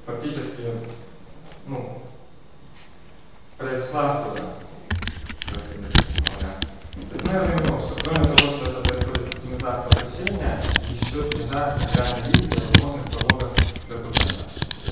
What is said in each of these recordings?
фактически произошла оттуда. То есть мы говорим о том, что кроме того, что это происходит оптимизация обучения, еще снижается реальный риск для возможных проводов документов.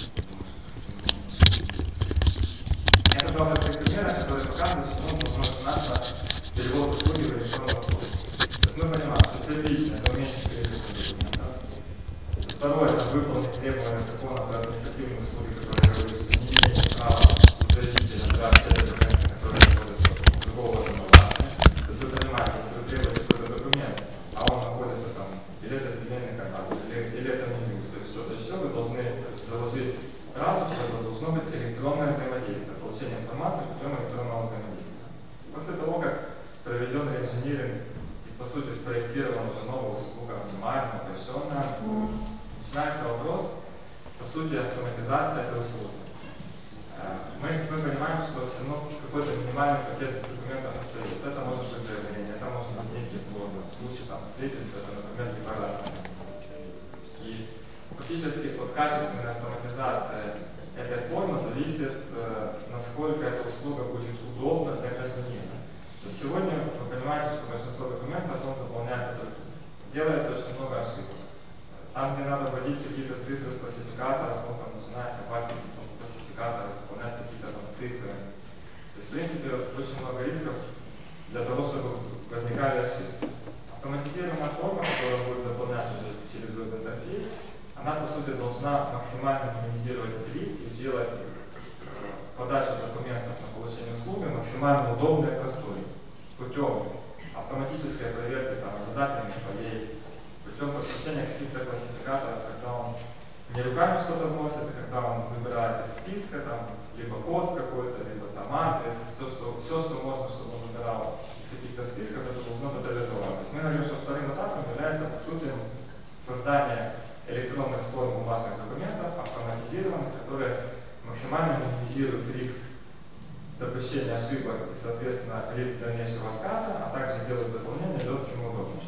Это два простых примера, которые показывают, что должно начинаться перевод услуги в электронную услугу. То есть мы понимаем, что первично это уменьшить количество документов. Второе, это выполнить требования закона про административные услуги, которые говорят, что не имеет права заявителя брать те документы, которые находятся у другого органа. То есть вы понимаете, если вы требуете какой-то документ, а он находится там, или это земельный кадастр, или это Минюст, или что-то еще, вы должны заложить фразу, что это должно быть электронное взаимодействие, получение информации путем электронного взаимодействия. После того, как проведен инжиниринг и, по сути, спроектирована уже новая услуга, оптимальная, упрощенная, начинается вопрос, по сути, автоматизация этой услуги. Мы понимаем, что все равно какой-то минимальный пакет документов остается. Это может быть заявление, это может быть некие формы. В случае строительства, это, например, декларация. И фактически от качественной автоматизации этой формы зависит, насколько эта услуга будет удобна для гражданина. То есть сегодня вы понимаете, что большинство документов он заполняет это. Делается очень много ошибок. Там, где надо вводить какие-то цифры с классификатора, он там начинает копать какие-то классификаторы, заполнять какие-то там цифры. То есть, в принципе, очень много рисков для того, чтобы возникали ошибки. Автоматизированная форма, которая будет заполнять уже через веб-интерфейс, она, по сути, должна максимально минимизировать эти риски, сделать подачу документов на получение услуги максимально удобной и простой, путем автоматической проверки обязательных полей, путем подключения каких-то классификаторов, когда он не руками что-то вносит, а когда он выбирает из списка, либо код какой-то, либо адрес, все, что можно, чтобы он выбирал из каких-то списков, это должно быть реализовано. То есть мы говорим, что вторым этапом является, по сути, создание электронных форм бумажных документов, автоматизированных, которые максимально минимизируют риск допущения ошибок и, соответственно, риск дальнейшего отказа, а также делают заполнение легким и удобным.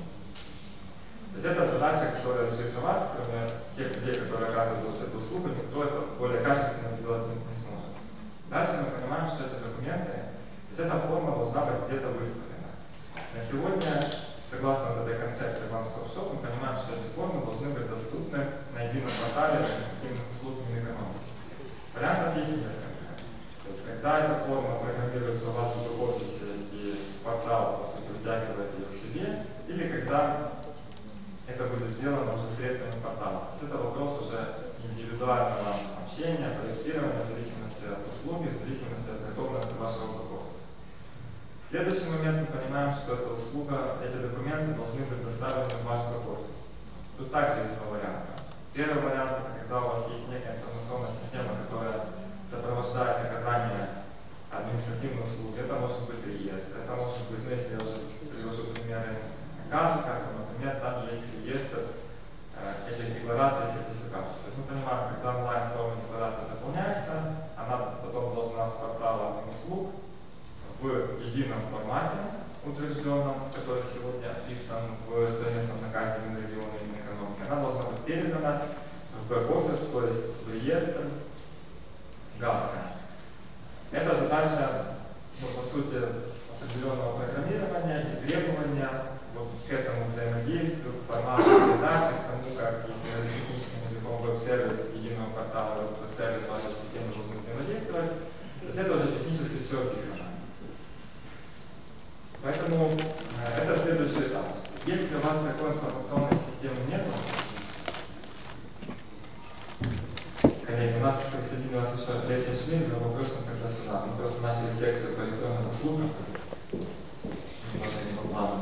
То есть это задача, которая лежит на вас, кроме тех людей, которые оказывают эту услугу, никто это более качественно сделать не сможет. Дальше мы понимаем, что эти документы, то есть эта форма должна быть где-то выставлена. На сегодня, согласно вот этой концепции One Stop Shop, мы понимаем, что эти формы должны быть доступны на едином портале административных услуг Минэкономики. Вариантов есть несколько. То есть когда эта форма программируется у вас в офисе и портал, по сути, вытягивает ее к себе, или когда это будет сделано уже средствами портала. То есть это вопрос уже индивидуального общения, проектирования, в зависимости от услуги, в зависимости от готовности вашего бэк-офиса. Следующий момент, мы понимаем, что эта услуга, эти документы должны быть доставлены в ваш бэк-офис. Тут также есть два варианта. Первый вариант — это когда у вас есть некая информационная система, которая сопровождает оказание административной услуги. Это может быть реестр, это может быть, если я уже привожу примеры КАСКО, то, например, там есть реестр этих деклараций и сертификатов. То есть мы понимаем, когда онлайн-форма декларации заполняется, она потом должна с портала услуг в едином формате, утвержденном, который сегодня описан в совместном наказе Минрегиона и Минэкономики, она должна быть передана в бэк-офис, то есть в реестр ГАСКО. Это задача, по сути, определенного программирования и требования к этому взаимодействию, к формату передачи, к тому, как, если техническим языком веб-сервис единого портала, веб-сервис вашей системы должен взаимодействовать. То есть это уже технически все описано. Поэтому это следующий этап. Если у вас такой информационной системы нет, коллеги, у нас присоединилась еще Леся Шмель, но вопросом тогда сюда. Мы просто начали секцию по электронным услугам. Немножко не по плану.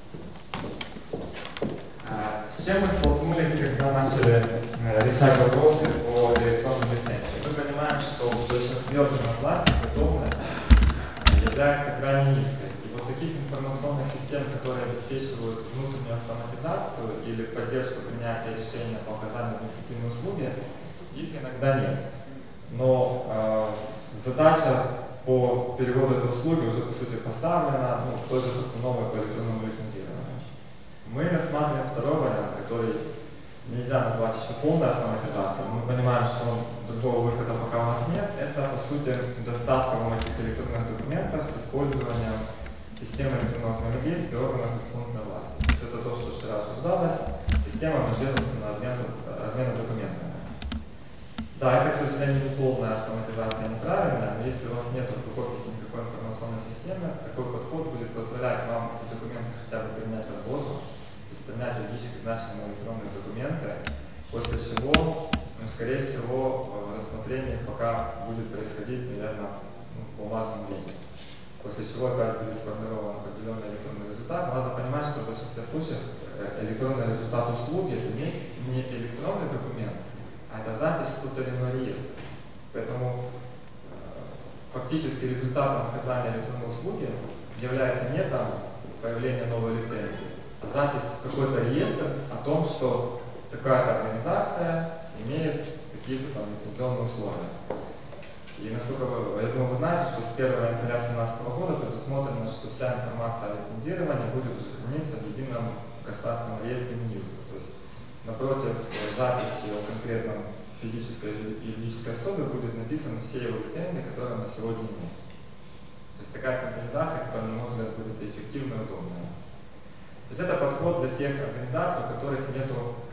С чем мы столкнулись, когда начали решать вопросы по электронным лицензиям? Мы понимаем, что в большинстве органов власти готовность является крайне низкой. И вот таких информационных систем, которые обеспечивают внутреннюю автоматизацию или поддержку принятия решения по оказанию административной услуги, их иногда нет. Но задача по переводу этой услуги уже, по сути, поставлена, тоже постановой по электронному лицензированию. Мы рассматриваем второй вариант, который нельзя назвать еще полной автоматизацией. Мы понимаем, что другого выхода пока у нас нет. Это, по сути, доставка вам этих электронных документов с использованием системы электронного взаимодействия органов исполнительной власти. То есть это то, что вчера обсуждалось, система межведомственного обмена документами. Да, это, к сожалению, не полная автоматизация, неправильная, но если у вас нет в рукописи никакой информационной системы, такой подход будет позволять вам эти документы хотя бы принять в работу, то есть принять юридически значимые электронные документы, после чего, скорее всего, рассмотрение пока будет происходить, наверное, в бумажном виде. После чего опять будет сформирован определенный электронный результат. Надо понимать, что в большинстве случаев электронный результат услуги – это не электронный документ, а это запись в тот или иной реестр. Поэтому фактически результатом оказания электронной услуги является не там появление новой лицензии, а запись в какой-то реестр о том, что такая-то организация имеет какие-то там лицензионные условия. И насколько я думаю, вы знаете, что с 1 января 2017 года предусмотрено, что вся информация о лицензировании будет уже храниться в едином государственном реестре Минюста. То есть напротив записи о конкретном физической или юридической особе будет написаны все его лицензии, которые мы сегодня имеем. То есть такая централизация, которая, на мой взгляд, будет эффективной и удобной. То есть это подход для тех организаций, у которых нет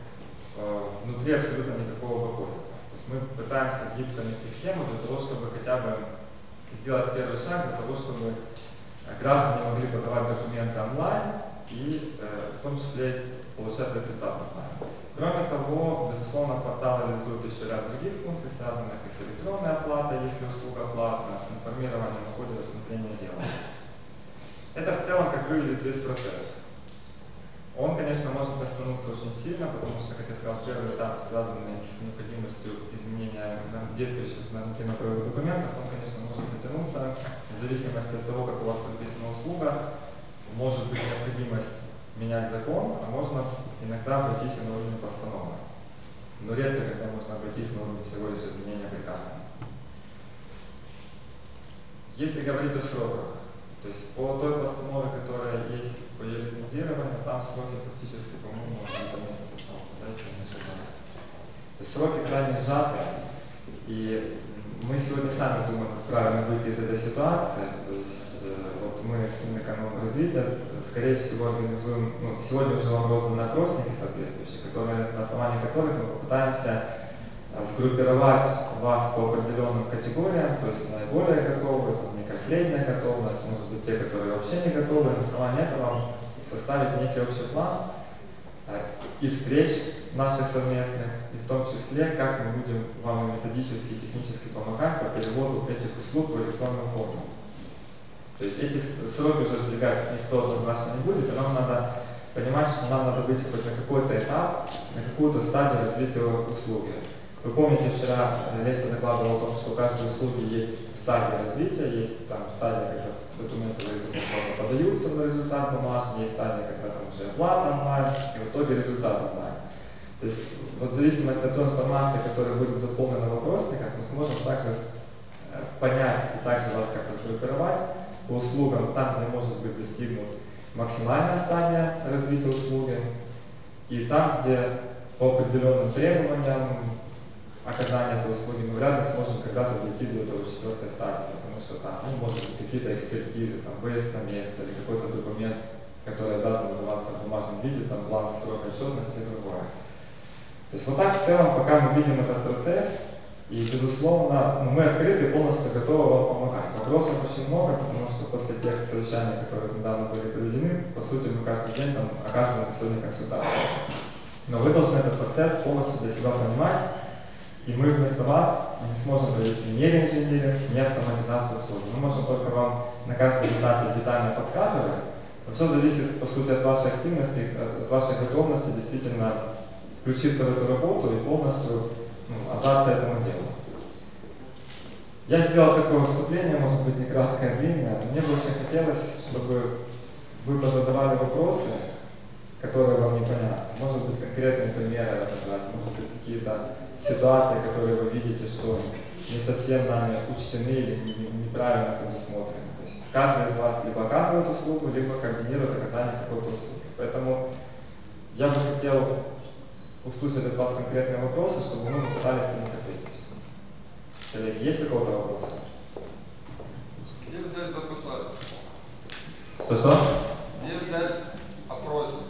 внутри абсолютно никакого бэк-офиса. Мы пытаемся гибко найти схему для того, чтобы хотя бы сделать первый шаг, для того, чтобы граждане могли подавать документы онлайн и в том числе получать результат онлайн. Кроме того, безусловно, портал реализует еще ряд других функций, связанных и с электронной оплатой, если услуга платная, с информированием о ходе рассмотрения дела. Это в целом как выглядит весь процесс. Он, конечно, может растянуться очень сильно, потому что, как я сказал, первый этап, связанный с необходимостью изменения действующих нормативно-правовых документов, он, конечно, может затянуться. В зависимости от того, как у вас прописана услуга, может быть необходимость менять закон, а можно иногда обойтись и на уровне постановы. Но редко, когда можно обойтись на уровне всего лишь изменения приказа. Если говорить о сроках, то есть по той постанове, которая есть по ее лицензированию, там сроки фактически, по-моему, где-то месяц остался, да, если не ошибаюсь. То есть сроки крайне сжаты, и мы сегодня сами думаем, как правильно выйти из этой ситуации. То есть вот мы с Минэкономразвития, скорее всего, организуем, сегодня уже вам розданы опросники соответствующие, на основании которых мы попытаемся сгруппировать вас по определенным категориям, то есть наиболее готовые, некая средняя готовность, может быть те, которые вообще не готовы. На основании этого составить некий общий план и встреч наших совместных, и в том числе, как мы будем вам методически и технически помогать по переводу этих услуг в электронную форму. То есть эти сроки уже сдвигать никто однозначно не будет, и нам надо понимать, что нам надо выйти хоть на какой-то этап, на какую-то стадию развития услуги. Вы помните, вчера Леся докладывала о том, что у каждой услуги есть стадия развития, есть там стадия, когда документы в электронной форме подаются на результат бумажный, есть стадия, когда там уже оплата онлайн, и в итоге результат онлайн. То есть вот в зависимости от той информации, которая будет заполнена в вопросниках, мы сможем также понять и также вас как-то сгруппировать по услугам, там, где может быть достигнут максимальная стадия развития услуги, и там, где по определенным требованиям оказания этой услуги мы вряд ли сможем когда-то дойти до этого 4-й стадии, потому что там может быть какие-то экспертизы, там выезд на место или какой-то документ, который обязан выдаваться в бумажном виде, там план срока отчетности и другое. То есть вот так в целом, пока мы видим этот процесс, и безусловно мы открыты и полностью готовы вам помогать. Вопросов очень много, потому что после тех совещаний, которые недавно были проведены, по сути мы каждый день там оказываем сегодня консультацию. Но вы должны этот процесс полностью для себя понимать. И мы вместо вас не сможем провести ни реинженеринг, ни автоматизацию услуги. Мы можем только вам на каждом этапе детально подсказывать. Но все зависит, по сути, от вашей активности, от вашей готовности действительно включиться в эту работу и полностью отдаться этому делу. Я сделал такое выступление, может быть, не краткое, а длинное. Мне бы очень хотелось, чтобы вы позадавали вопросы, которые вам непонятны. Может быть, конкретные примеры разобрать, может быть, какие-то ситуации, которые вы видите, что не совсем нами учтены или неправильно предусмотрены. То есть каждый из вас либо оказывает услугу, либо координирует оказание какой-то услуги. Поэтому я бы хотел услышать от вас конкретные вопросы, чтобы мы попытались на них ответить. Коллеги, есть у кого-то вопросы? Где взять записать? Что-что? Где взять опросник?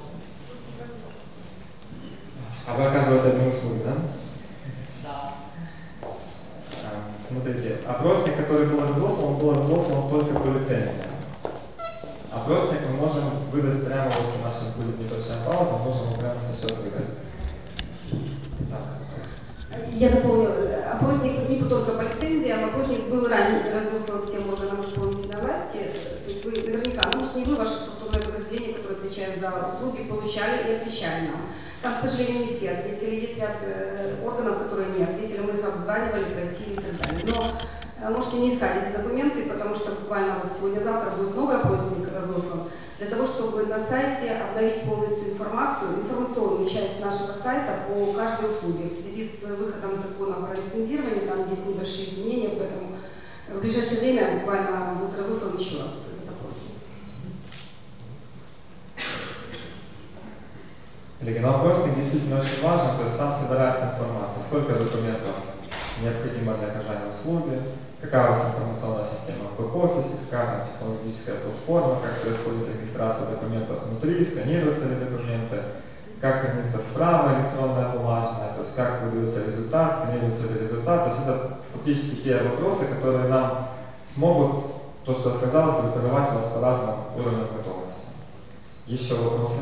А вы оказываете одну услугу, да? Да. Смотрите, опросник, который был разослан, он был разослан только по лицензии. Опросник мы можем выдать прямо, вот у нас сейчас будет небольшая пауза, можем его прямо сейчас выдать. Я дополню, опросник не только по лицензиям, опросник был ранее разослан всем органам исполнительной власти. То есть вы наверняка, может не вы, ваше структурное подразделение, которое отвечает за услуги, получали и отвечали нам. Там, к сожалению, не все ответили. Есть ряд органов, которые не ответили, мы их обзванивали, просили и так далее. Но можете не искать эти документы, потому что буквально вот сегодня-завтра будет новый опросник разослан, для того, чтобы на сайте обновить полностью информацию, информационную часть нашего сайта по каждой услуге. В связи с выходом закона про лицензирование, там есть небольшие изменения, поэтому в ближайшее время буквально будет разослан еще раз этот опросник. Коллеги, но опросник действительно очень важен, то есть там собирается информация, сколько документов необходимо для оказания услуги, какая у вас информационная система в бэк-офисе, какая там технологическая платформа, как происходит регистрация документов внутри, сканируются ли документы, как хранится справа электронная бумажная, то есть как выдается результат, сканируется ли результат. То есть это фактически те вопросы, которые нам смогут, то, что я сказал, сгруппировать вас по разным уровням готовности. Еще вопросы?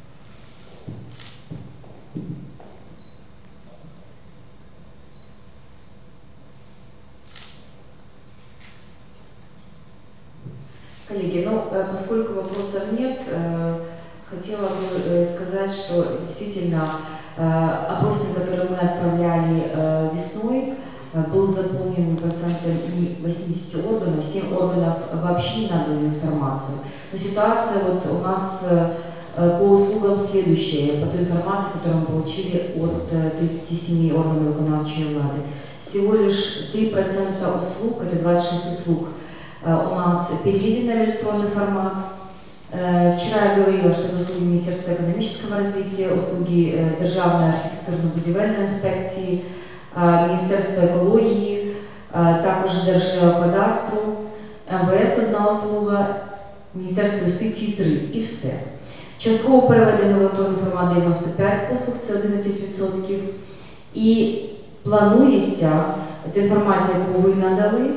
Коллеги, ну, поскольку вопросов нет, хотела бы сказать, что действительно опросник, который мы отправляли весной, был заполнен процентами 80 органов, 7 органов вообще не надали информацию. Но ситуация вот у нас по услугам следующая, по той информации, которую мы получили от 37 органов виконавчої влади. Всего лишь 3% услуг, это 26 услуг, у нас переведены в электронный формат. Вчера я говорила, что это услуги Министерства экономического развития, услуги Державної архітектурно-будівельної інспекції, Міністерства екології, також Держгеокадастру, МВС одна услуга, Міністерство юстиції 3 і все. Частково переведено в електронний формат 95 послуг, це 11%. І планується, ця інформація, яку ви надали,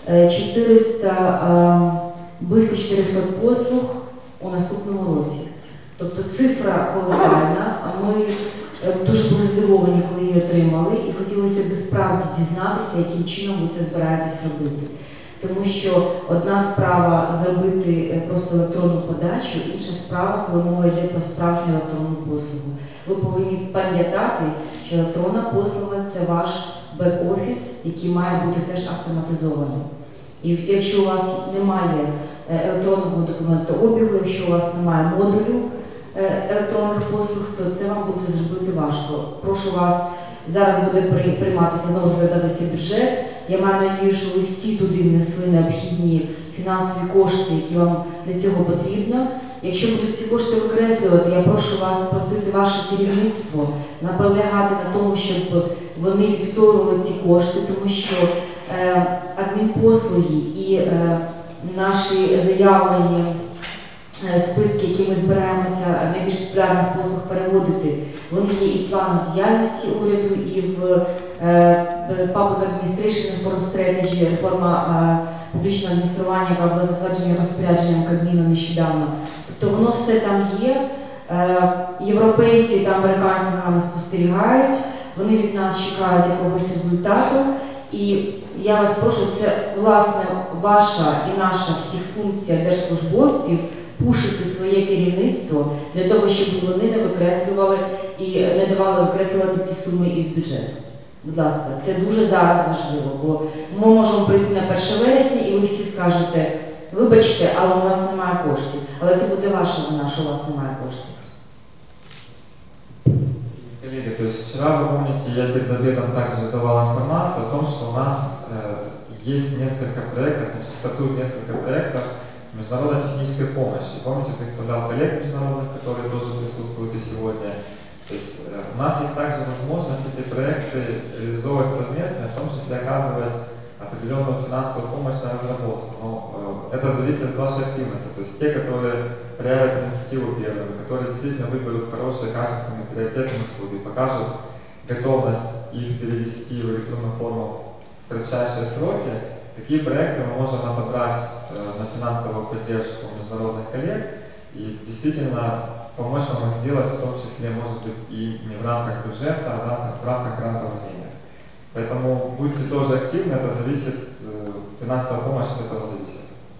близько 400 послуг у наступному році. Тобто цифра колосальна, ми дуже були здивовані, коли її отримали, і хотілося б справді дізнатися, яким чином ви це збираєтесь робити. Тому що одна справа зробити просто електронну подачу, інша справа, коли мова йде про справжню електронну послугу. Ви повинні пам'ятати, що електронна послуга – це ваш бек-офіс, який має бути теж автоматизованим. І якщо у вас немає електронного документообігу, якщо у вас немає модулю електронних послуг, то це вам буде зробити важко. Прошу вас, зараз буде прийматися, знову розглядатися бюджет. Я маю надію, що ви всі туди внесли необхідні фінансові кошти, які вам для цього потрібно. Якщо будуть ці кошти викреслювати, я прошу вас просити ваше керівництво наполягати на тому, щоб вони відстоювали ці кошти, тому що адмінпослуги і наші заявлені списки, які ми збираємося найбільш популярних послуг переводити, вони є і в плані діяльності уряду, і в Public Administration Reform Strategy, реформа публічного адміністрування, яка була затверджена розпорядженням Кабміну нещодавно. Тобто воно все там є. Європейці та американці за нами спостерігають, вони від нас чекають якогось результату. І я вас прошу, це власне ваша і наша всіх функція держслужбовців пушити своє керівництво для того, щоб вони не викреслювали і не давали викреслювати ці суми із бюджету. Будь ласка, це дуже зараз важливо, бо ми можемо прийти на 1 вересня і ви всі скажете, вибачте, але у нас немає коштів. Але це буде ваша вина, що у вас немає коштів. Коллеги, то есть вчера, вы помните, я перед обедом также давал информацию о том, что у нас есть несколько проектов, значит, стартует несколько проектов международной технической помощи. Помните, представлял коллег международных, которые тоже присутствуют и сегодня. То есть у нас есть также возможность эти проекты реализовывать совместно, в том числе оказывать определенную финансовую помощь на разработку. Но это зависит от вашей активности. То есть те, которые проявят инициативу первыми, которые действительно выберут хорошие, качественные, приоритетные услуги, покажут готовность их перевести в электронную форму в кратчайшие сроки, такие проекты мы можем отобрать на финансовую поддержку международных коллег и действительно помочь вам их сделать, в том числе, может быть, и не в рамках бюджета, а в рамках грантовых денег. Поэтому будьте тоже активны, это зависит, финансовая помощь от этого зависит.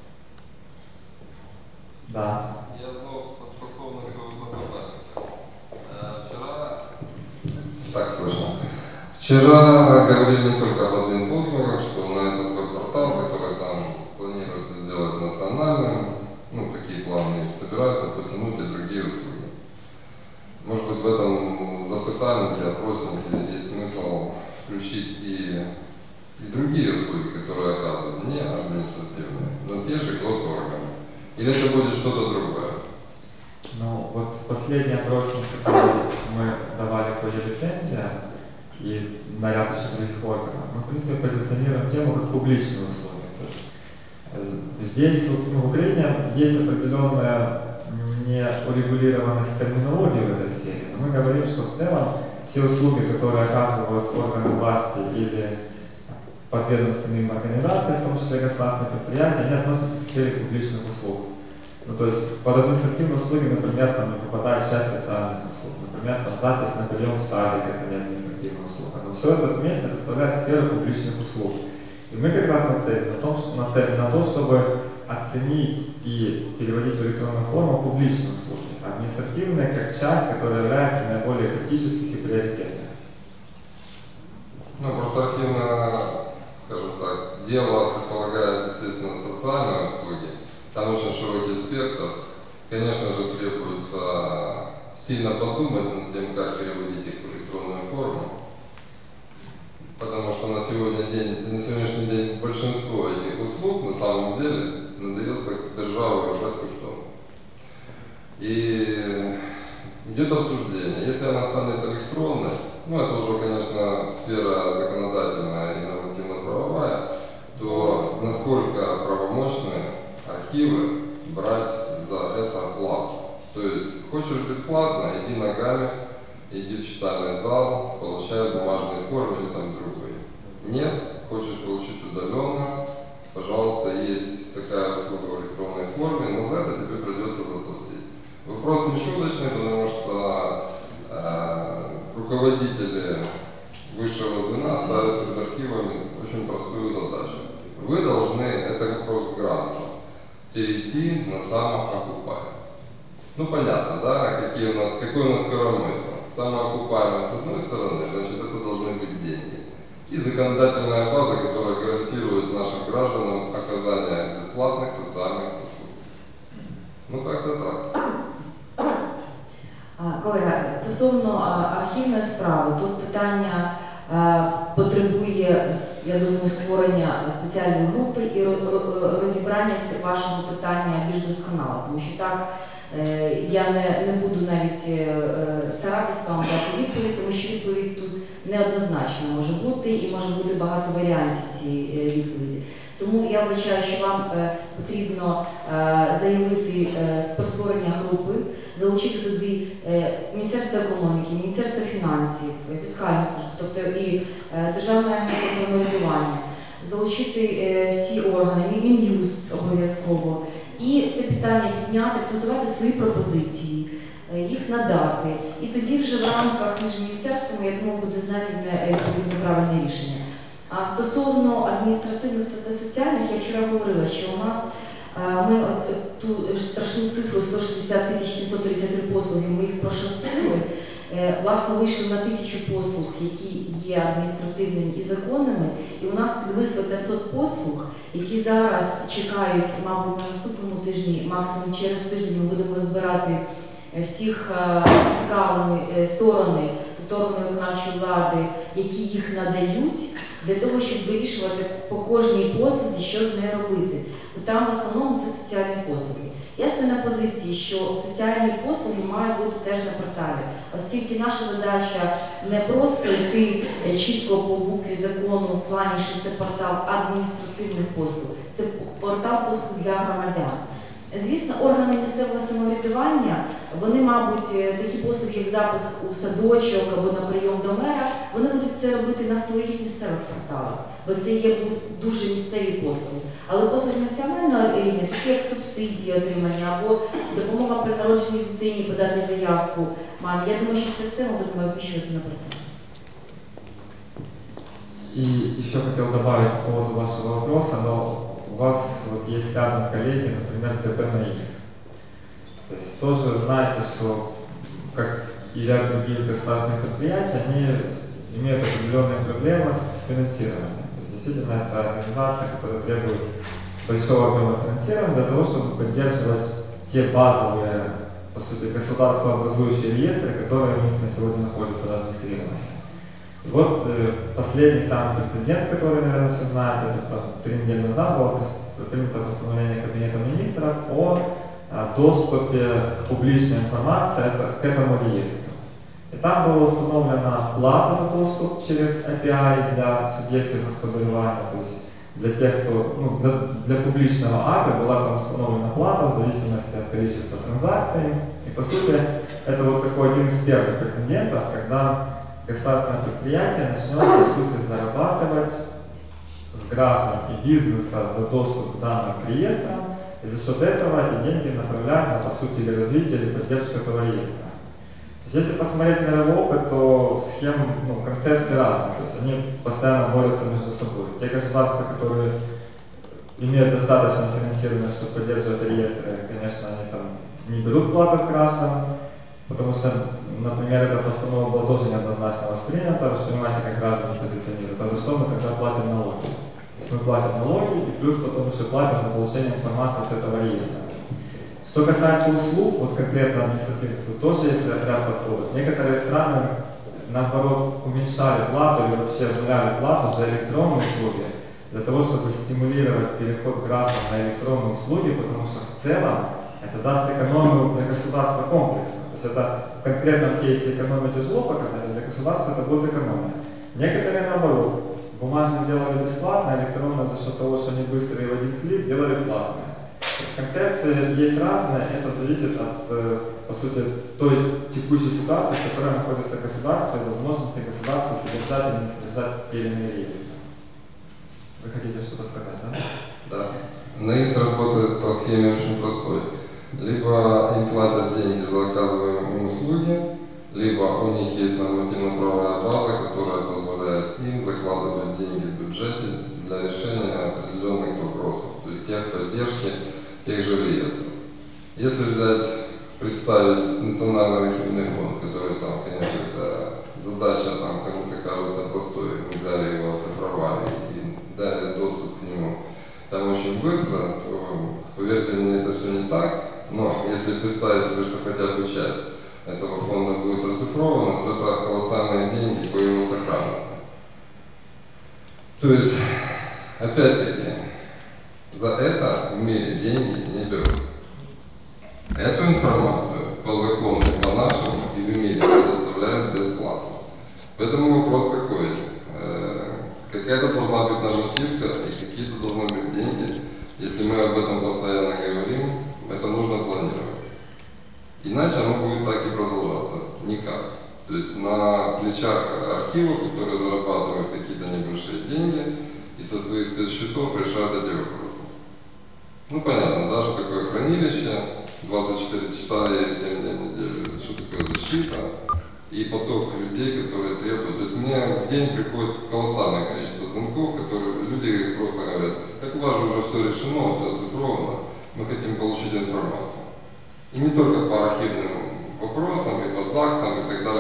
Да. Я знал способность записать. Вчера... Так слышно. Вчера говорили не только об админпослугах, что на этот веб-портал, который там планируется сделать национальным, такие планы есть, собираются потянуть и другие услуги. Может быть, в этом запытаннике, опроснике есть смысл включить и другие услуги, которые оказывают не административные, но те же госорганы. Или это будет что-то другое? Ну, вот последний опросник, который мы давали по лицензиям и на ряд еще других органов, мы, в принципе, позиционируем тему как публичные услуги. То есть, здесь, в Украине, есть определенная неурегулированность терминологии в этой сфере, но мы говорим, что в целом все услуги, которые оказывают органы власти или подведомственные организации, в том числе государственные предприятия, они относятся к сфере публичных услуг. Ну, то есть под административные услуги, например, там не попадает часть социальных услуг, например, там запись на прием в садик, это не административная услуга. Но все это вместе составляет сферу публичных услуг. И мы как раз нацелены на то, чтобы оценить и переводить в электронную форму публичные услуги, административные как часть, которая является наиболее критических и приоритетных. Просто архивное, скажем так, дело предполагает, естественно, социальные услуги. Там очень широкий спектр. Конечно же, требуется сильно подумать над тем, как переводить их в электронную форму. Потому что на сегодняшний день большинство этих услуг на самом деле надается державой безкоштовно. И идет обсуждение. Если она станет электронной, это уже, конечно, сфера законодательная и нормативно-правовая, то насколько правомочны архивы брать за это плату. То есть, хочешь бесплатно, иди ногами, иди в читальный зал, получай в бумажной форме или там другой. Нет, хочешь получить удаленно, пожалуйста, есть такая услуга в электронной форме, но за это тебе придется заплатить. Вопрос не шуточный, потому что руководители высшего звена ставят перед архивами очень простую задачу. Вы должны, это вопрос гранта, перейти на самоокупаемость. Понятно, да, какой у нас коромысл. Самоокупаемость с одной стороны, значит, это должны быть деньги. И законодательная база, которая гарантирует нашим гражданам оказание бесплатных социальных услуг. Как-то так. Колега, стосовно архівної справи, тут питання потребує, я думаю, створення спеціальної групи і розібрання вашого питання більш досконало, тому що так я не буду навіть старатись вам дати відповідь, тому що відповідь тут неоднозначно може бути і може бути багато варіантів цієї відповіді. Тому я вважаю, що вам потрібно заявити про створення групи, залучити туди Міністерство економіки, Міністерство фінансів, фіскальну службу, тобто і Державне агентство самоврядування, залучити всі органи, Мін'юст обов'язково. І це питання підняти, підготувати свої пропозиції, їх надати. І тоді вже в рамках між міністерствами, я думаю, буде знайдене відповідне правильне рішення. А стосовно адміністративних та соціальних, я вчора говорила, що у нас ми ту страшну цифру 160 733 послуги, ми їх прошерстили, власне, вийшли на 1000 послуг, які є адміністративними і законними, і у нас підвисли 500 послуг, які зараз чекають, мабуть, на наступному тижні, максимум через тиждень ми будемо збирати всіх зацікавлені сторони, тобто органи виконавчої влади, які їх надають, для того, щоб вирішувати по кожній послузі, що з нею робити. Бо там в основному це соціальні послуги. Я стою на позиції, що соціальні послуги мають бути теж на порталі, оскільки наша задача не просто йти чітко по букві закону в плані, що це портал адміністративних послуг, це портал послуг для громадян. Звісно, органи місцевого самоврядування, вони, мабуть, такі послуги, як запис у садочок або на прийом до мера, вони будуть це робити на своїх місцевих порталах, бо це є дуже місцеві послуги. Але послуги національного рівня, такі як субсидії отримання або допомога при народженні дитині подати заявку мамі, я думаю, що це все ми будемо розміщувати на порталі. И еще хотел добавить по поводу вашего вопроса, но у вас вот есть рядом коллеги, например, ДПНХ. То есть тоже знаете, что, как и ряд других государственных предприятий, они имеют определенные проблемы с финансированием. То есть действительно это организация, которая требует большого объема финансирования для того, чтобы поддерживать те базовые, по сути, государствообразующие реестры, которые у них на сегодня находятся в администрировании. Вот последний самый прецедент, который, наверное, все знаете, это там 3 недели назад было принято постановление Кабинета министров о доступе к публичной информации к этому реестру. И там была установлена плата за доступ через API для субъектов господарювания, то есть для тех, кто, для публичного API была там установлена плата в зависимости от количества транзакций. И по сути это вот такой один из первых прецедентов, когда государственное предприятие начнет, по сути, зарабатывать с граждан и бизнеса за доступ к данным к реестрам, и за счет этого эти деньги направляют на, по сути, или развитие, или поддержку этого реестра. То есть, если посмотреть на его опыт, то схемы, концепции разные, то есть они постоянно борются между собой. Те государства, которые имеют достаточное финансирование, чтобы поддерживать реестры, конечно, они там не берут платы с граждан, потому что, например, эта постанова была тоже неоднозначно воспринята, вы же понимаете, как граждане позиционируют, а за что мы тогда платим налоги? То есть мы платим налоги и плюс потом еще платим за получение информации с этого реестра. Что касается услуг, вот конкретно административных, тут тоже есть ряд подходов. Некоторые страны, наоборот, уменьшали плату или вообще обнуляли плату за электронные услуги, для того, чтобы стимулировать переход граждан на электронные услуги, потому что в целом это даст экономию для государства комплексно. То есть это в конкретном кейсе экономию тяжело показать, а для государства это будет экономия. Некоторые наоборот, бумажные делали бесплатно, электронные за счет того, что они быстрые в один клик, делали платные. То есть концепции есть разные, это зависит от, по сути, той текущей ситуации, в которой находится государство и возможности государства содержать или не содержать те или иные реестры. Вы хотите что-то сказать, да? Да. НАИС работает по схеме очень простой. Либо им платят деньги за оказываемые им услуги, либо у них есть нормативно-правовая база, которая позволяет им закладывать деньги в бюджете для решения определенных вопросов, то есть тех поддержки тех же реестров. Если представить Национальный архивный фонд, который там, конечно, это задача там кому-то кажется простой, мы взяли его, оцифровали и дали доступ к нему там очень быстро, то, поверьте мне, это все не так. Но если представить себе, что хотя бы часть этого фонда будет оцифрована, то это колоссальные деньги по его сохранности. То есть, опять-таки, за это в мире деньги не берут. Эту информацию по закону и по нашему и в мире предоставляют бесплатно. Поэтому вопрос такой. Какая-то должна быть нормативка и какие-то должны быть деньги. Если мы об этом постоянно говорим, это нужно планировать. Иначе оно будет так и продолжаться. Никак. То есть на плечах архивов, которые зарабатывают какие-то небольшие деньги и со своих спецсчетов решают эти вопросы. Понятно, да, что такое хранилище, 24 часа и 7 дней в неделю, что такое защита и поток людей, которые требуют. То есть мне в день приходит колоссальное количество звонков, которые люди просто говорят, так у вас же уже все решено, все оцифровано, мы хотим получить информацию. И не только по архивным вопросам, и по ЗАГСам и так далее.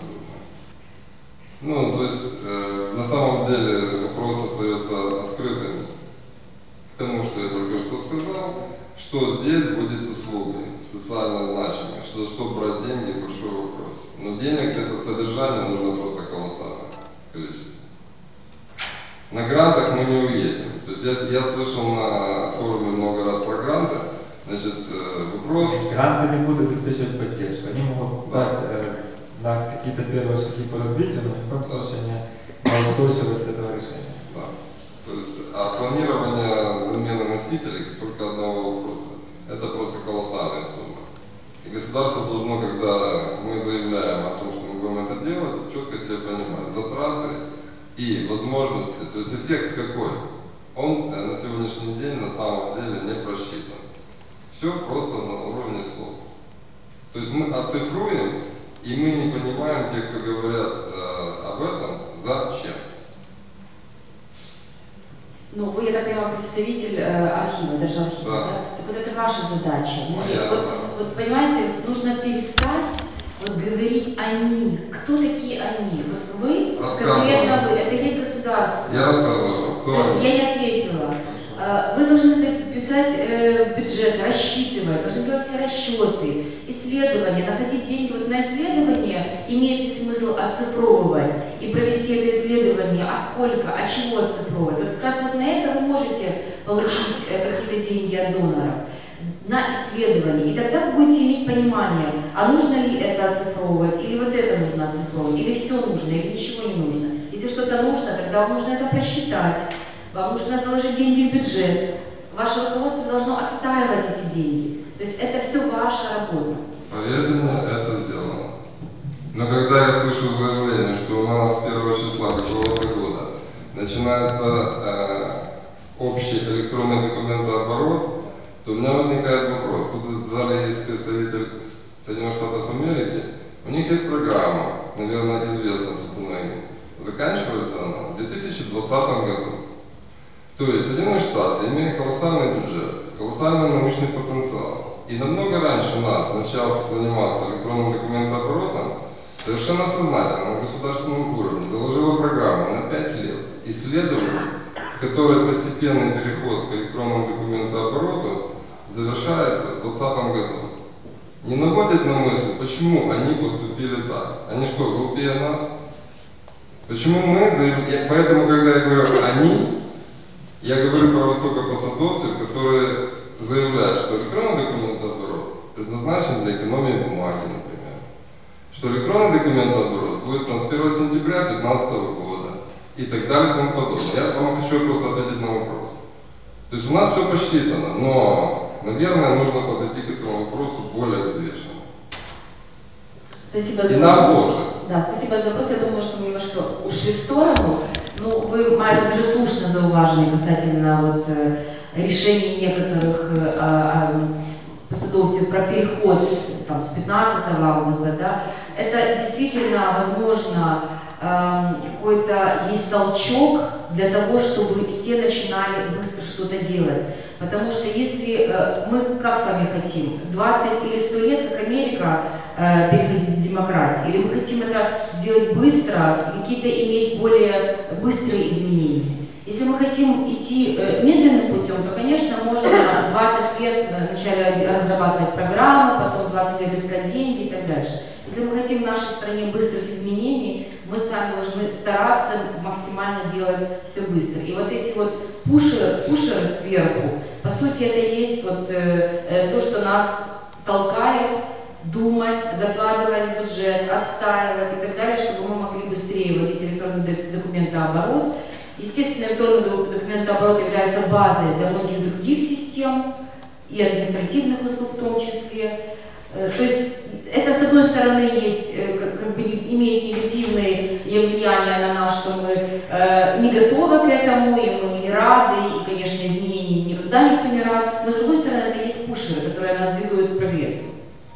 То есть на самом деле вопрос остается открытым к тому, что я только что сказал, что здесь будет услугой социально значимой, что брать деньги, большой вопрос. Но денег для этого содержания нужно просто колоссальное количество. На грантах мы не уедем. То есть я слышал на форуме много раз про гранты. Значит, вопрос... Гранты не будут обеспечивать поддержку. Они могут дать на какие-то первые шаги по развитию, но ни в коем случае не на устойчивость этого решения. Да. То есть, а планирование замены носителей только одного вопроса. Это просто колоссальная сумма. И государство должно, когда мы заявляем о том, что мы будем это делать, четко себе понимать затраты и возможности. То есть эффект какой? Он на сегодняшний день на самом деле не просчитан. Все просто на уровне слов. То есть мы оцифруем, и мы не понимаем, те, кто говорят об этом, зачем. Ну, вы, я так понимаю, представитель архива, даже архива, да? Так вот это ваша задача. Моя, вот понимаете, нужно перестать вот говорить «они». Кто такие «они»? Вот вы, конкретно вы, это есть государство. Я рассказываю. То есть я не ответила. Вы должны писать бюджет, рассчитывать, должны делать все расчеты, исследования, находить деньги. Вот на исследование имеет ли смысл оцифровывать и провести это исследование, а сколько, а чего оцифровывать. Вот как раз вот на это вы можете получить какие-то деньги от доноров, на исследование. И тогда вы будете иметь понимание, а нужно ли это оцифровывать, или вот это нужно оцифровывать, или все нужно, или ничего не нужно. Если что-то нужно, тогда вам нужно это просчитать. Вам нужно заложить деньги в бюджет. Ваше руководство должно отстаивать эти деньги. То есть это все ваша работа. Поверьте мне, это сделано. Но когда я слышу заявление, что у нас с 1 числа какого-то года начинается общий электронный документооборот, то у меня возникает вопрос. Тут в зале есть представитель Соединенных Штатов Америки. У них есть программа, наверное, известна тут многим. Заканчивается она в 2020 году. То есть Соединенные Штаты имеют колоссальный бюджет, колоссальный научный потенциал. И намного раньше нас, начав заниматься электронным документооборотом, совершенно сознательно на государственном уровне заложила программу на 5 лет исследований, в которой постепенный переход к электронному документообороту завершается в 2020 году. Не наводит на мысль, почему они поступили так. Они что, глупее нас? Почему мы заявляем? Поэтому, когда я говорю «они», я говорю про высокопосадовцев, которые заявляют, что электронный документооборот предназначен для экономии бумаги, например. Что электронный документооборот будет у нас 1 сентября 2015 года и так далее и тому подобное. Я вам хочу просто ответить на вопрос. То есть у нас все посчитано, но, наверное, нужно подойти к этому вопросу более взвешенно. Спасибо за вопрос. Да, спасибо за вопрос. Я думаю, что мы немножко ушли в сторону. Ну, ви маєте дуже слушне зауваження касательно вот, решений некоторых посадовцев про переход там, с 15 августа. Да? Это действительно, возможно, какой-то есть толчок для того, чтобы все начинали быстро что-то делать. Потому что если мы как с вами хотим, 20 или 100 лет, как Америка, переходить в демократию, или мы хотим это сделать быстро, какие-то иметь более быстрые изменения. Если мы хотим идти медленным путем, то, конечно, можно 20 лет вначале разрабатывать программы, потом 20 лет искать деньги и так дальше. Если мы хотим в нашей стране быстрых изменений, мы сами должны стараться максимально делать все быстро. И вот эти вот пушеры сверху, по сути, это и есть вот то, что нас толкает думать, закладывать в бюджет, отстаивать и так далее, чтобы мы могли быстрее вводить электронный документооборот. Естественно, электронный документооборот является базой для многих других систем, и административных услуг в том числе. То есть это, с одной стороны, есть, как бы имеет негативное влияние на нас, что мы не готовы к этому, и мы не рады, и, конечно, изменений никогда никто не рад. Но, с другой стороны, это есть пушеры, которые нас двигают к прогрессу.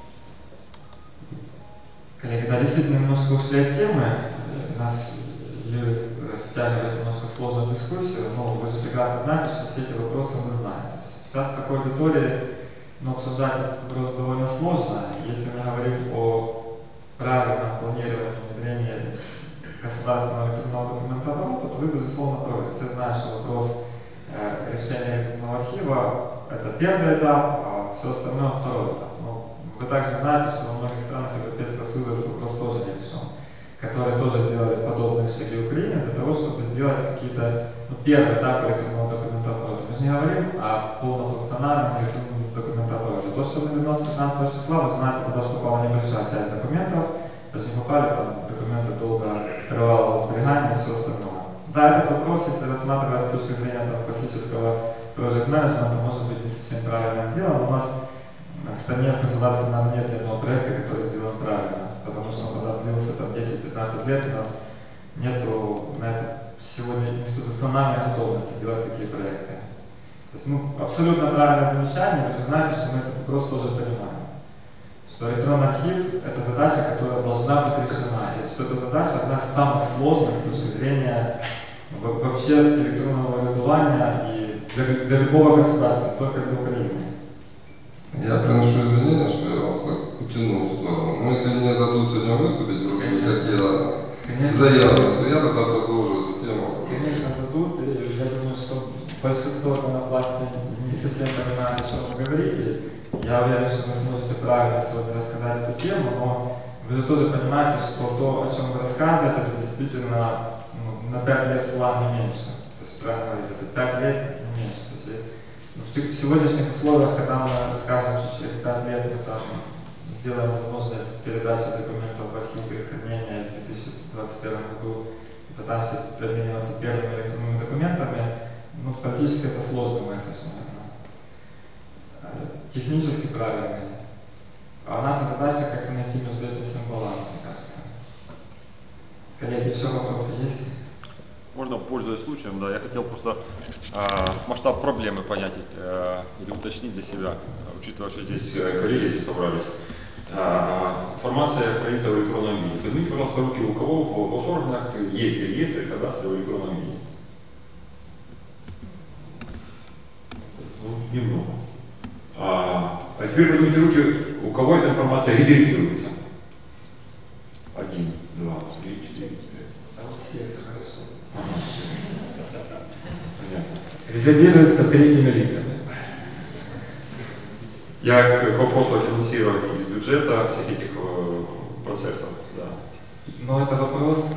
Коллеги, да, действительно, немножко ушли от темы. Нас Юрий втягивает немножко в сложную дискуссию, но вы же прекрасно знаете, что все эти вопросы мы знаем. То есть сейчас в такой аудитории обсуждать этот вопрос довольно сложно. Если мы говорим о правильном планировании внедрения государственного электронного документооборота, то вы, безусловно, правы. Все знают, что вопрос решения электронного архива – это первый этап, а все остальное – второй этап. Но вы также знаете, что во многих странах Европейского Союза этот вопрос тоже не решен. которые тоже сделали подобные шаги Украине для того, чтобы сделать какие-то первые этапы электронного документооборота. Мы же не говорим о полнофункциональном электронном документообороте. То, что мы 15 числа, вы знаете, туда попала небольшая часть документов, то есть не попали там документы долго трвалого сберегания и все остальное. Да, этот вопрос, если рассматривать с точки зрения там, классического project management, может быть не совсем правильно сделан. У нас в стране в государственном нет ни одного проекта, который сделан правильно, потому что он когда длился там 10-15 лет, у нас нету на это сегодня институциональной готовности делать такие проекты. То есть, абсолютно правильное замечание, вы же знаете, что мы этот вопрос тоже понимаем. Что электронный архив – это задача, которая должна быть решена. И что эта задача одна из самых сложных с точки зрения вообще электронного валютования и для любого государства, не только для Украины. Я приношу извинения, что я вас так утянул в сторону. Но если мне дадут сегодня выступить, вроде бы, как я заявлю, то я тогда продолжу эту тему. Конечно, дадут. И я думаю, что большинство власти не совсем понимает, о чем вы говорите. Я уверен, что вы сможете правильно сегодня рассказать эту тему, но вы же тоже понимаете, что то, о чем вы рассказываете, это действительно на 5 лет план не меньше. То есть, правильно говорить, это 5 лет не меньше. То есть, в сегодняшних условиях, когда мы скажем, что через 5 лет мы там сделаем возможность передачи документов в архив и хранения в 2021 году и пытаемся обмениваться первыми электронными документами, практически это сложно мыслить, наверное. Технически правильно. А наша задача как-то найти между этим всем баланс, мне кажется. Коллеги, еще вопросы есть? Можно, пользуясь случаем, да, я хотел просто масштаб проблемы понять или уточнить для себя, учитывая, что здесь коллеги все собрались. Информация хранится в электронном виде. Поднимите, пожалуйста, руки, у кого в госорганах есть реестры кадастра в электронном виде. Немного. А теперь поднимите руки, у кого эта информация резервируется. 1, 2, 3, 4, 5. Все хорошо. Понятно. Резервируется третьими лицами. Я к вопросу о финансировании из бюджета всех этих процессов. Да. Но это вопрос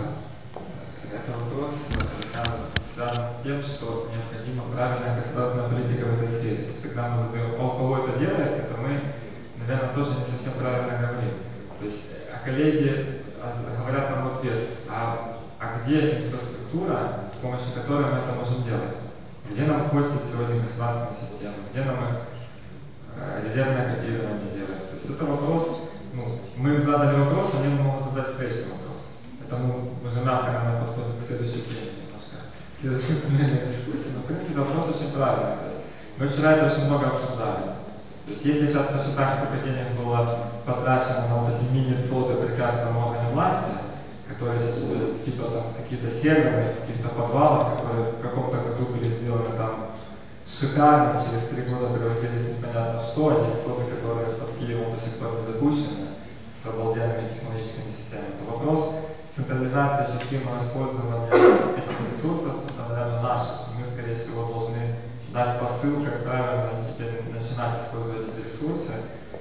связан с тем, что необходима правильная государственная политика в этой сфере. То есть, когда мы задаем, у кого это делается, то мы, наверное, тоже не совсем правильно говорим. То есть, коллеги говорят нам в ответ, а где инфраструктура, с помощью которой мы это можем делать? Где нам хостить сегодня государственные системы? Где нам их резервное копирование делать? То есть, это вопрос, мы им задали вопрос, они могут задать встречный вопрос. Это мы уже мягко, наверное, подходим к следующей теме. Следующая панельная дискуссия, но в принципе вопрос очень правильный. То есть, мы вчера это очень много обсуждали. То есть если сейчас посчитать, сколько денег было потрачено на вот эти мини-ЦОДы при каждом органе власти, которые сейчас типа там какие-то серверные, в каких-то подвалах, которые в каком-то году были сделаны там шикарно, через 3 года превратились непонятно в что, есть ЦОДы, которые под Киевом до сих пор не запущены, с обалденными технологическими системами, то вопрос централизации эффективного использования этих ресурсов, это, наверное, наш. Мы, скорее всего, должны дать посыл, как правильно теперь начинать использовать эти ресурсы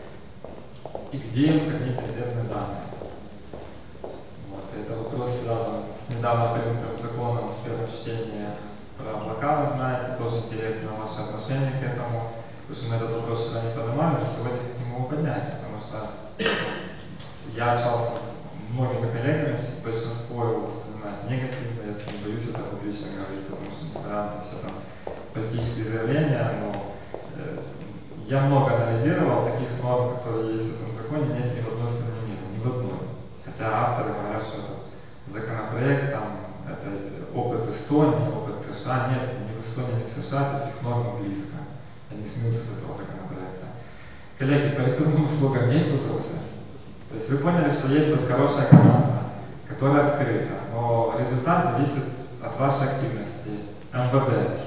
и где им хранить резервные данные. Вот. Это вопрос связан с недавно принятым законом в первом чтении про облака, вы знаете, тоже интересно ваше отношение к этому, потому что мы этот вопрос вчера не поднимали, но сегодня хотим его поднять, потому что я общался многими коллегами, большинство его воспринимает негативно, я не боюсь это публично говорить, потому что несмотря на все там политические заявления, но я много анализировал таких норм, которые есть в этом законе, нет ни в одной стране мира, ни в одной. Хотя авторы говорят, что это законопроект, там, это опыт Эстонии, опыт США, нет, ни в Эстонии, ни в США таких норм близко. Я не смеюсь с этого законопроекта. Коллеги, по электронным услугам есть вопросы? То есть вы поняли, что есть вот хорошая команда, которая открыта, но результат зависит от вашей активности. МВД.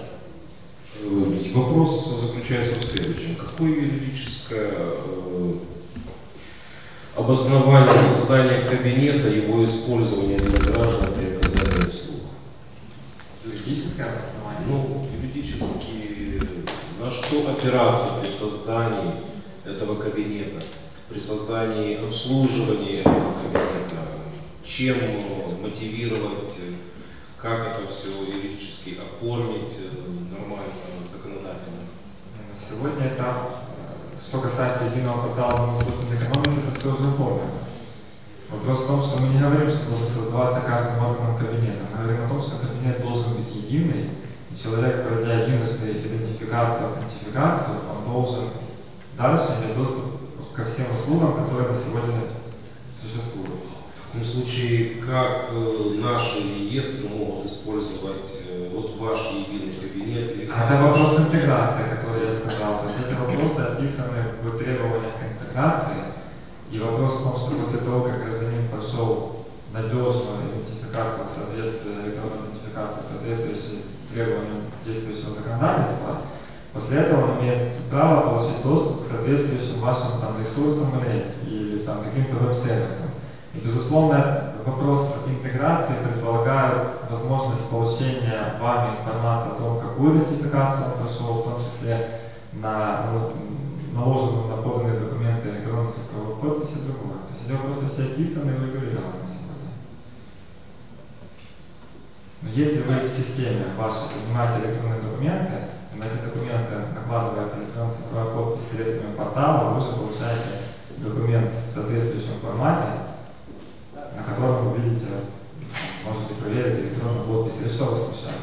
Вопрос заключается в следующем. Какое юридическое обоснование создания кабинета, его использования для граждан при оказании услуг? Юридическое обоснование? Ну, юридически, на что опираться при создании этого кабинета? При создании обслуживания этого кабинета, чем мотивировать, как это все юридически оформить нормально, законодательно? Сегодня это, что касается единого портала доступной экономики, это все уже оформлено. Вопрос в том, что мы не говорим, что должен создаваться каждым органом кабинета. Мы говорим о том, что кабинет должен быть единый, и человек, пройдя единожды идентификацию, аутентификацию, он должен дальше иметь доступ ко всем услугам, которые на сегодня существуют. В таком случае, как наши реестры могут использовать вот ваш единый кабинет? Это вопрос интеграции, который я сказал. То есть эти вопросы описаны в требованиях к интеграции. И вопрос в том, что после того, как гражданин прошел надежную идентификацию, электронную идентификацию, соответствующую требованиям действующего законодательства, после этого он имеет право получить доступ к соответствующим вашим ресурсам или каким-то веб-сервисам. И, безусловно, вопрос интеграции предполагает возможность получения вами информации о том, какую идентификацию он прошел, в том числе на наложенную на поданные документы электронной цифровой подписи и другое. То есть эти вопросы все описаны и урегулированы сегодня. Но если вы в системе вашей принимаете электронные документы, и на эти документы накладывается электронная цифровая подпись средствами портала, вы же получаете документ в соответствующем формате, на котором вы видите, можете проверить электронную подпись. Или что вас смущает?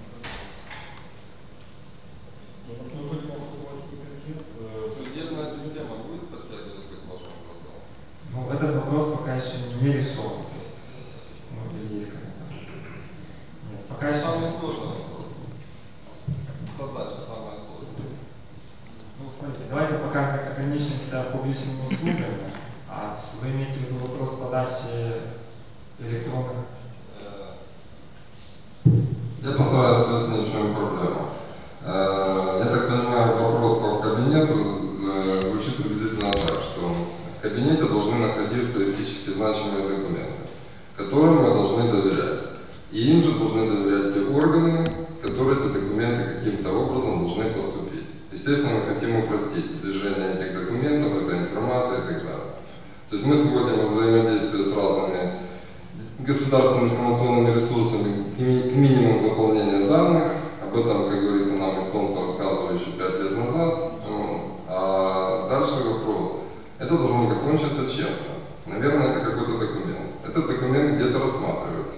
Судебная система будет подтягиваться к вашему порталу? Ну, этот вопрос пока еще не решен. То есть, есть какая-то. Нет, пока еще. Самый сложный вопрос. Задача самая сложная. Ну, смотрите, давайте пока ограничимся публичными услугами. А вы имеете в виду вопрос подачи электронных? Я постараюсь объяснить, в чем проблема. Я так понимаю, вопрос по кабинету звучит приблизительно так, что в кабинете должны находиться юридически значимые документы, которым мы должны доверять. И им же должны доверять те органы, которые эти документы каким-то образом должны поступить. Естественно, мы хотим упростить движение этих документов, этой информации и так далее. То есть мы сегодня во взаимодействии с разными государственными информационными ресурсами к минимуму заполнения данных. Об этом, как говорится, нам эстонцы рассказывали еще 5 лет назад. А дальше вопрос. Это должно закончиться чем-то. Наверное, это какой-то документ. Этот документ где-то рассматривается.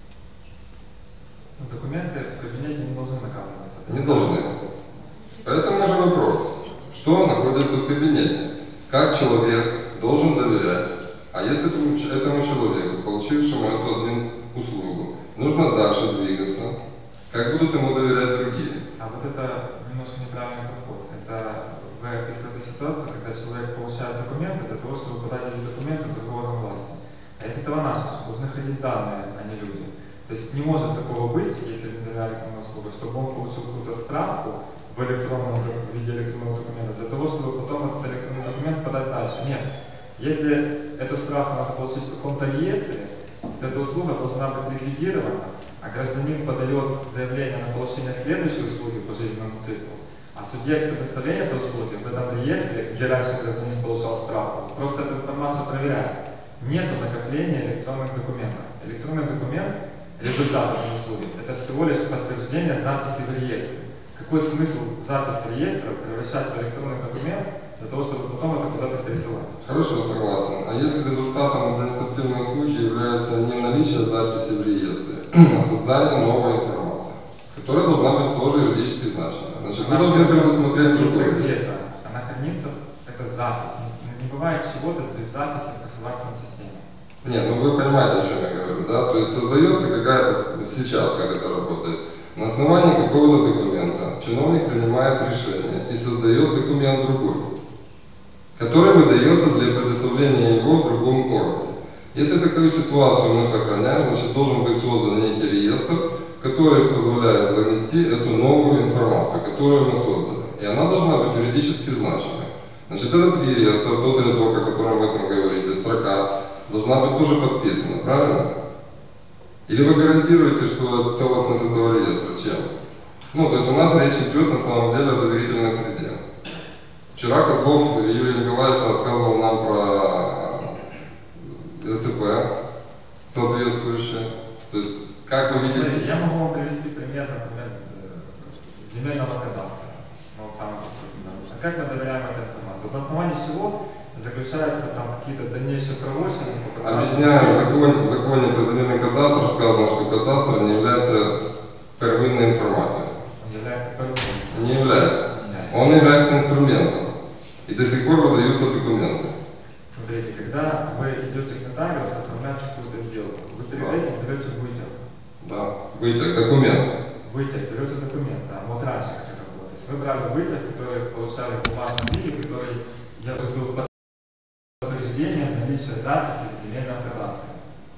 Но документы в кабинете не должны накапливаться. Не должны. Поэтому же вопрос. Что находится в кабинете? Как человек должен доверять? А если этому человеку, получившему эту админ-услугу, нужно дальше двигаться, как будут ему доверять другие? А вот это немножко неправильный подход. Это вы описываете ситуацию, когда человек получает документы для того, чтобы подать эти документы в другой орган власти. А если этого наши, должны ходить данные, а не люди. То есть не может такого быть, если не доверяет электронную услугу, чтобы он получил какую-то справку в виде электронного документа, для того, чтобы потом этот электронный документ подать дальше. Нет. Если эту справку надо получить в каком-то реестре, эта услуга должна быть ликвидирована, а гражданин подает заявление на получение следующей услуги по жизненному циклу, а субъект предоставления этой услуги в этом реестре, где раньше гражданин получал справку, просто эту информацию проверяет. Нету накопления электронных документов. Электронный документ, результат этой услуги, это всего лишь подтверждение записи в реестре. Какой смысл запись реестра превращать в электронный документ для того, чтобы потом это куда-то пересылать? Хорошо, согласен. А если результатом административной услуги является не наличие записи в реестре, а создание новой информации, которая должна быть тоже юридически значимой? Значит, мы должны предусмотреть другое. Где-то она хранится, это запись. Не бывает чего-то без записи в государственной системе. Нет, ну вы понимаете, о чем я говорю, да? То есть создается какая-то, сейчас как это работает, на основании какого-то документа чиновник принимает решение и создает документ другой, который выдается для предоставления его в другом органе. Если такую ситуацию мы сохраняем, значит должен быть создан некий реестр, который позволяет занести эту новую информацию, которую мы создали. И она должна быть юридически значимой. Значит, этот реестр, тот рядок, о котором вы этом говорите, строка, должна быть тоже подписана, правильно? Или вы гарантируете, что целостность этого реестра? Чем? Ну, то есть у нас речь идет на самом деле о доверительной среде. Вчера Козлов Юрий Николаевич рассказывал нам про ЭЦП, соответствующее. То есть, как вы видите... Смотрите, я могу вам привести пример, например, земельного кадастра. Ну, самый простой. А как мы доверяем этой информации? В основании чего заключаются там какие-то дальнейшие правочины? Объясняю, в законе про земельный кадастр сказано, что кадастр не является первинной информацией. Он является первинной. Не является. Он является инструментом. И до сих пор выдаются документы. Смотрите, когда вы идете к нотариусу оформлять какую-то сделку, вы перед этим берете вытяг. Да. Вытяг, документ. Вытяг, берете документ, да. Вот раньше как это было. То есть вы брали вытяг, который получали в бумажном виде, который был подтверждением наличия записи в земельном кадастре.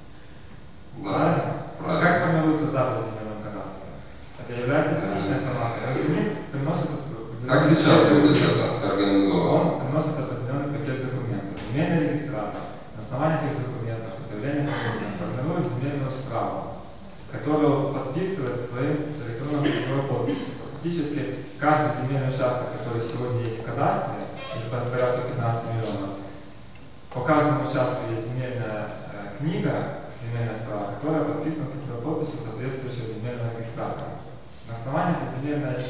Да. Правильно. Как формируется запись в земельном кадастре? Это является публичной информацией. Гражданин приносит... Как сейчас будет это организовано? Он приносит определенный пакет документов. Земельный регистратор на основании этих документов и заявления гражданина формирует земельную справу, которую подписывает своим электронным цифровой подписью. Фактически каждый земельный участок, который сегодня есть в кадастре, их порядка 15 миллионов, по каждому участку есть земельная книга, земельная справа, которая подписана цифровой подписью соответствующего земельного регистратора. На основании этой земельной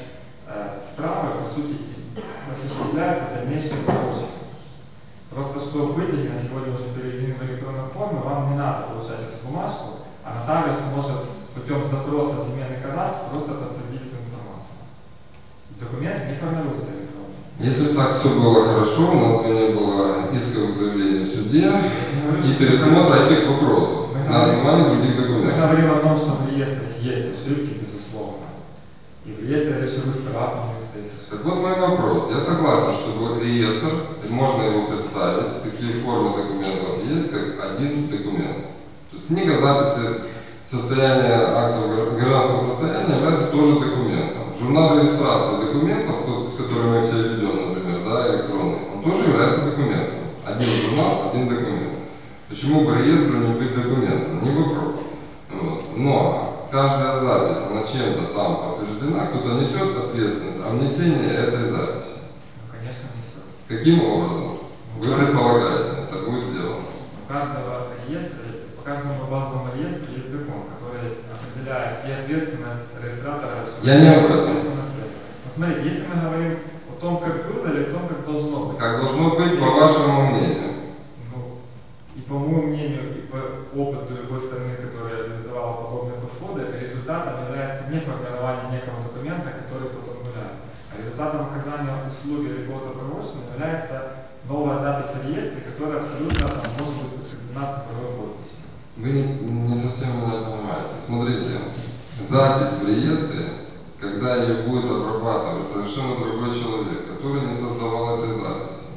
справы, по сути, осуществляется дальнейшее поручение. Просто что вытяги на сегодня уже переведены в электронную форму, вам не надо получать эту бумажку, а нотариус может путем запроса в земельный кадастр просто подтвердить эту информацию. Документ не формируется электронно. Если бы так все было хорошо, у нас бы не было исковых заявлений в суде и пересмотра этих вопросов на основании других Мы документов. говорим о том, что в реестрах есть ошибки, безусловно. И в реестре речевых прав не стоит ошибки. Так вот мой вопрос. Я согласен, что реестр, можно его представить, такие формы документов есть, как один документ. То есть книга записи состояния актов гражданского состояния является тоже документом. Журнал регистрации документов, тот, который мы все ведем, например, да, электронный, он тоже является документом. Один журнал, один документ. Почему бы реестру не быть документом? Не вопрос. Вот. Но каждая запись, она чем-то там подтверждена, кто-то несет ответственность о внесении этой записи. Ну, конечно, несет. Каким образом? Вы предполагаете, это будет сделано? У каждого реестра, по каждому базовому реестру есть закон, который определяет и ответственность регистратора. Я не об этом. Но смотрите, если мы говорим о том, как было или о том, как должно быть. Как должно быть, по вашему мнению? Ну, и по моему мнению, и по опыту любой страны, которая реализовала подобные подходы, результатом является не формирование некого документа, который потом гуляет. А результатом оказания услуги или какого-то правочина является новая запись в реестре, которая абсолютно там, может быть подкреплена цифровой подписью. Вы не совсем меня понимаете. Смотрите, запись в реестре, когда ее будет обрабатывать совершенно другой человек, который не создавал этой записи,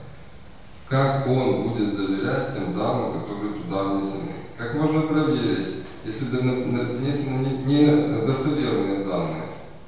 как он будет доверять тем данным, которые туда внесены? Как можно проверить, если внесены недостоверные данные?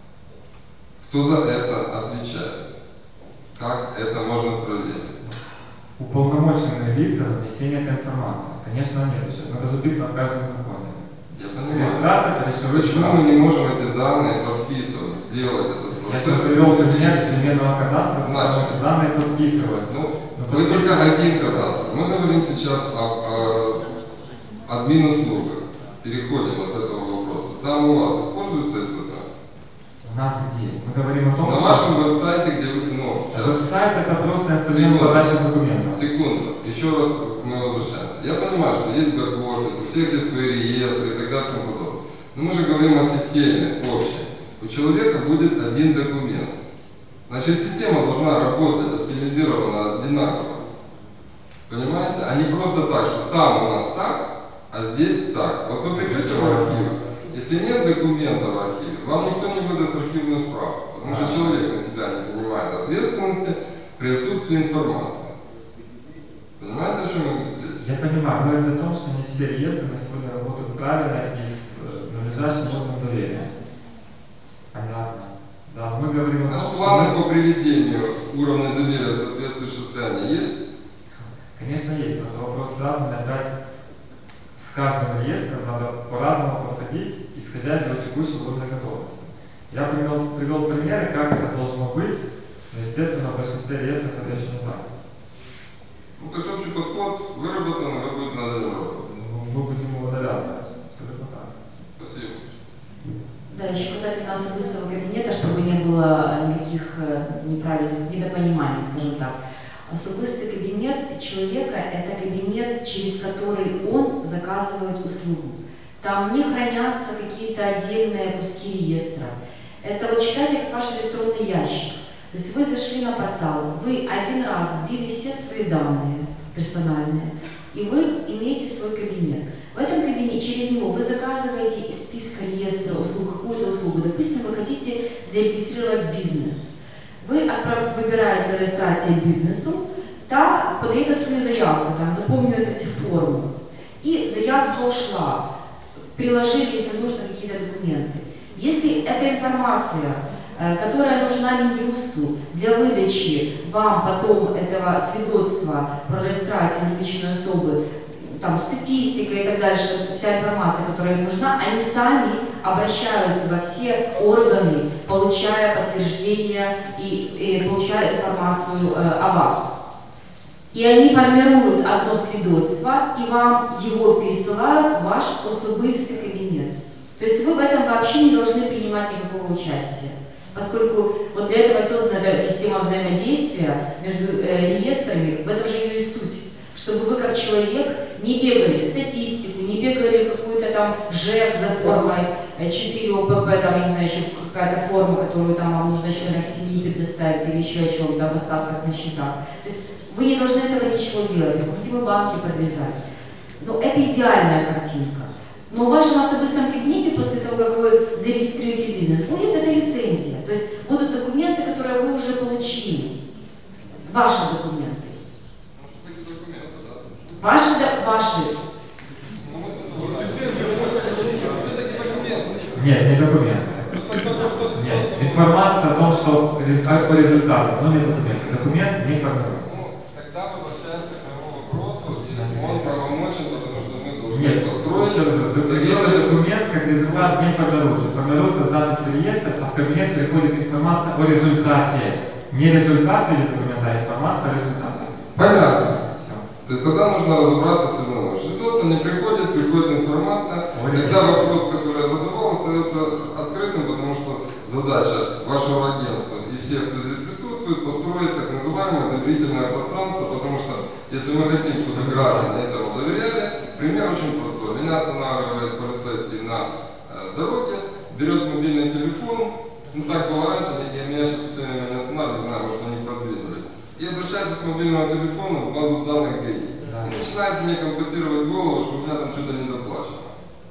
Кто за это отвечает? Как это можно проверить? Уполномоченные лица на внесение этой информации. Конечно, нет еще, но это записано в каждом законе. Я понимаю. Регистратор, речевой Почему прав. мы не можем эти данные подписывать, сделать этот Я процесс? сейчас привел пример земельного кадастра, Значит, что данные подписываются. Ну, Но вы только подписываются- один кадастр. Мы говорим сейчас о админ-услугах. Переходим от этого вопроса. Там у вас используется ЭЦП? У нас где? Мы говорим о том, На что вашем веб-сайте, где вы... Ну, сейчас. веб-сайт это просто инструмент Секунду. подачи документов. Секунду. Еще раз мы возвращаемся. Я понимаю, что есть бэк-офис, у всех есть свои реестры и так далее и тому подобное. Но мы же говорим о системе общей. У человека будет один документ. Значит, система должна работать оптимизированно, одинаково. Понимаете? А не просто так, что там у нас так, а здесь так. Вот вы придете в архив, если нет документа в архиве, вам никто не выдаст архивную справку, потому что человек на себя не принимает ответственности при отсутствии информации. Понимаете, о чем я говорю здесь? Я понимаю, говорит о том, что не все реестры на сегодня работают правильно и с надлежащим уровнем доверия. Понятно. Да, мы говорим о Наши том, планы что... по приведению уровня доверия в соответствующее состояние есть? Конечно, есть, но это вопрос связанный опять с каждым реестром, надо по-разному подходить, исходя из его текущего уровня готовности. Я привел примеры, как это должно быть, но, естественно, в большинстве реестров это еще не так. Ну, то есть общий подход выработан, и вы будете над этим работать. Ну, мы будем его навязывать. Абсолютно так. Спасибо. Да, еще касательно особистого кабинета, чтобы не было никаких неправильных недопониманий, скажем так. Особистый кабинет человека – это кабинет, через который он заказывает услугу. Там не хранятся какие-то отдельные куски реестра. Это вот считайте как ваш электронный ящик. То есть вы зашли на портал, вы один раз вбили все свои данные персональные, и вы имеете свой кабинет. В этом кабинете, через него вы заказываете из списка реестра услуг какую-то услугу. Допустим, вы хотите зарегистрировать бизнес. Вы выбираете регистрацию бизнесу, там подаете свою заявку, там заполняют эти формы. И заявка ушла. Приложили, если нужно, какие-то документы. Если эта информация, которая нужна Минюсту для выдачи вам потом этого свидетельства про регистрацию юридической особы, там статистика и так дальше, вся информация, которая им нужна, они сами обращаются во все органы, получая подтверждение и получая информацию о вас. И они формируют одно свидетельство, и вам его пересылают в ваш особистый кабинет. То есть вы в этом вообще не должны принимать никакого участия, поскольку вот для этого создана эта система взаимодействия между реестрами, в этом же ее и суть. Чтобы вы как человек не бегали в статистику, не бегали в какую-то там ЖЭК за формой 4 ОПП, там, я не знаю, еще какая-то форма, которую там вам нужно членам семьи предоставить или еще о чем-то, об остатках на счетах. То есть вы не должны этого ничего делать, хотите вы банки подвязать. Но это идеальная картинка. Но в вашем особистом кабинете, после того, как вы зарегистрируете бизнес, будет эта лицензия. То есть будут документы, которые вы уже получили. Ваши документы. Ваши. Нет, не документы. Нет, информация о том, что по результату, но не документы. Документ не формируется. Тогда возвращаемся к моему вопросу, и он правомочен, потому что мы должны Нет, построить. документ как результат не формируется. Формируется запись в реестр, а в кабинет приходит информация о результате. Не результат в виде документа, а информация о результате. Понятно. Все. То есть тогда нужно разобраться с трибуной. Свидетельство не приходит, приходит информация. Тогда вопрос, который я задавал, остается открытым, потому что задача вашего агентства и всех, кто здесь присутствует, построить так называемое доверительное пространство, потому что если мы хотим, чтобы граждане этому доверяли, пример очень простой. Меня останавливает полицейский на дороге, берет мобильный телефон, ну так было раньше, меня сейчас постоянно не останавливают, не знаю, может они продвинулись, и обращается с мобильного телефона в базу данных ГАИ. И начинает мне компенсировать голову, что у меня там что-то не заплачено.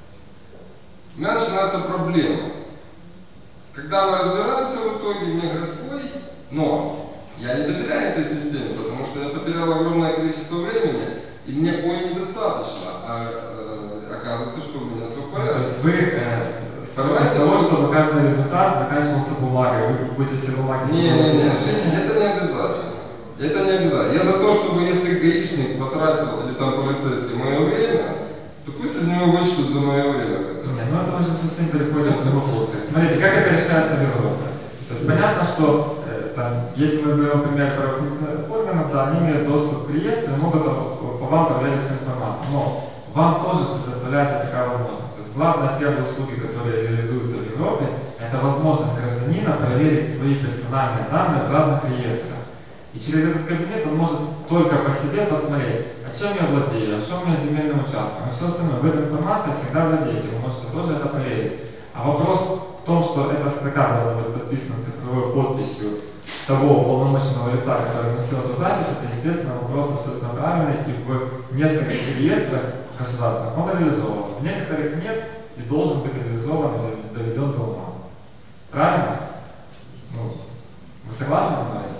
У меня начинаются проблемы. Когда мы разбираемся в итоге, мне говорят, ой, но я не доверяю этой системе, потому что я потерял огромное количество времени, и мне ой недостаточно, а оказывается, что у меня все в порядке. То есть вы сторонник того, чтобы каждый результат заканчивался бумагой, вы будете все бумаги... Не, это не обязательно. Это не обязательно. Я за то, чтобы если гаишник потратил, или там полицейский, мое время, то пусть из него вычтут за мое время хотя бы. Нет, ну это уже совсем переходит к другому плоскости. Смотрите, как это решается в Европе. То есть понятно, что там, если мы берем пример правоохранительных органов, да, они имеют доступ к реестру и могут по вам проверить всю информацию. Но вам тоже предоставляется такая возможность. То есть главное, первые услуги, которые реализуются в Европе, это возможность гражданина проверить свои персональные данные в разных реестрах. И через этот кабинет он может только по себе посмотреть, о чем я владею, о чем у меня земельным участком, и все остальное. Вы этой информацией всегда владеете, вы можете тоже это проверить. А вопрос в том, что эта строка должна быть подписана цифровой подписью того уполномоченного лица, который вносил эту запись, это, естественно, вопрос абсолютно правильный, и в нескольких реестрах государственных он реализован. В некоторых нет и должен быть реализован и доведен до ума. Правильно? Ну, вы согласны со мной?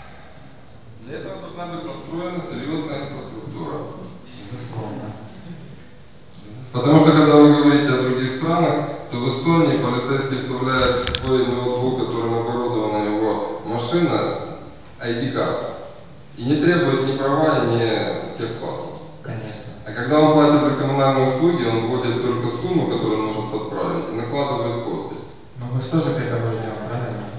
Для этого должна быть построена серьезная инфраструктура. Безусловно. Потому что когда вы говорите о других странах, то в Эстонии полицейский вставляет в свой ноутбук, которым оборудована его машина, ID-карт. И не требует ни права, ни техпаспорта. Конечно. А когда он платит за коммунальные услуги, он вводит только сумму, которую он может отправить, и накладывает подпись. Ну мы что же к этому идем, правильно?